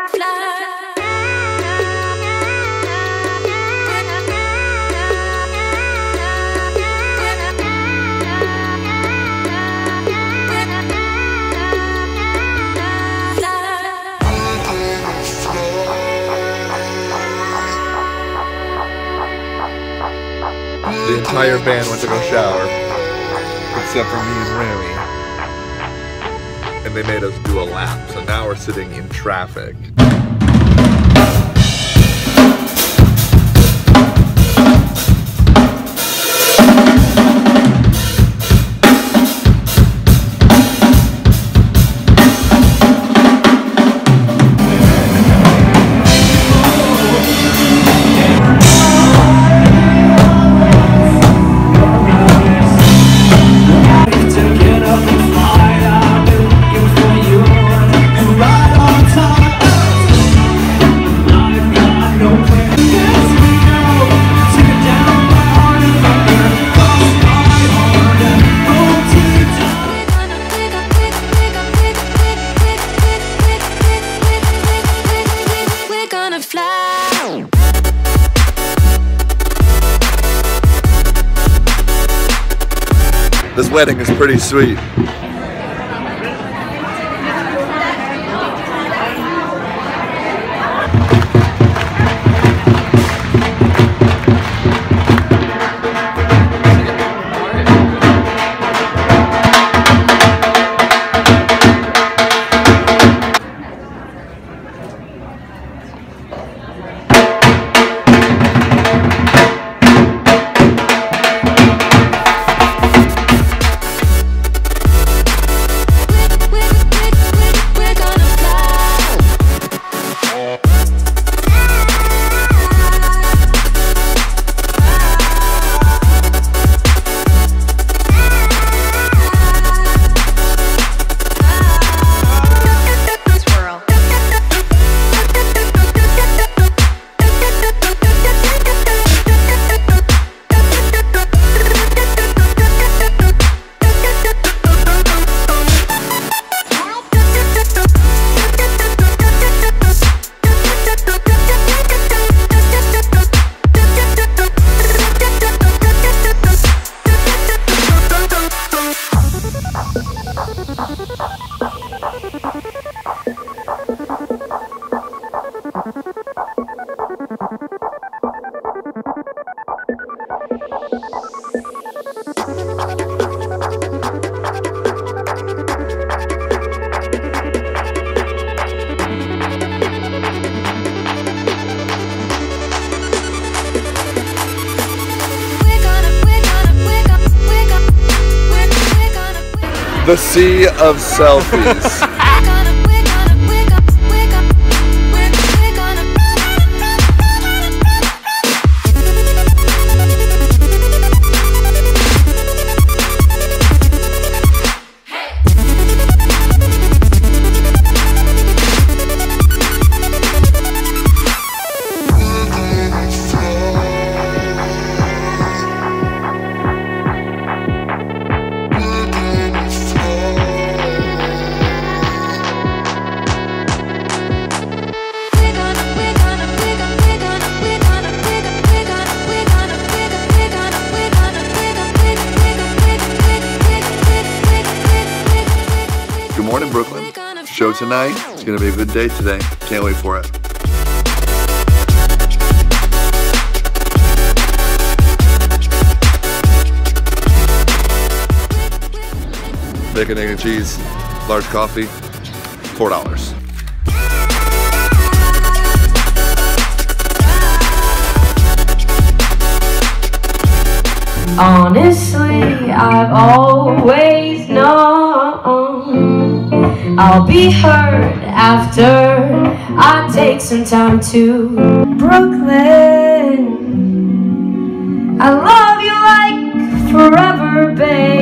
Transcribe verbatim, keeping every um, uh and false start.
The entire band went to go shower, except for me and Remy. And they made us do a lap, so now we're sitting in traffic. This wedding is pretty sweet. The sea of selfies. Good morning, Brooklyn. Show tonight. It's gonna be a good day today. Can't wait for it. Bacon, egg, and cheese, large coffee, four dollars. Honestly, I've always known I'll be hurt after I take some time to Brooklyn. I love you like forever, babe.